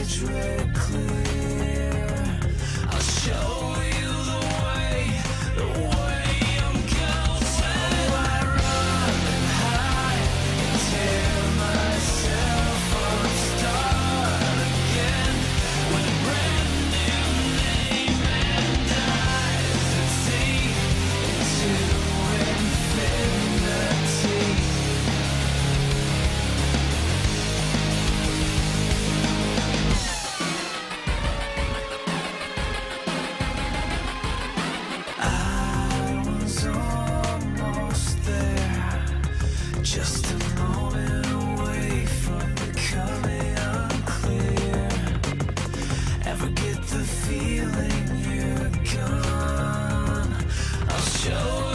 edge red clear. I'll show you the way I'm going. So I run and hide and tear myself up, start again with a brand new name and eyes that see into infinity. I was almost there, just a moment away from becoming unclear. Ever get the feeling you're gone? I'll show